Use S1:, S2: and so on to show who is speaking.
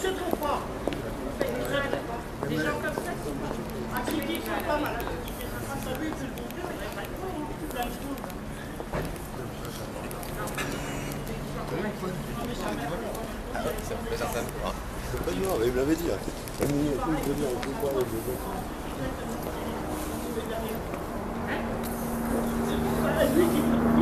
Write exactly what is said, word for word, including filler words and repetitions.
S1: se trompe pas. Des gens comme ça qui sont pas. À qui dit sont pas malades. Ça veut dire que le bon Dieu, il n'a pas de temps. Plein de choses.
S2: Ah ouais, c'est un peu certain.
S3: C'est pas noir, il me l'avait dit. Hein. Il me l'avait dit, on peut voir le jeu.
S1: Lui qui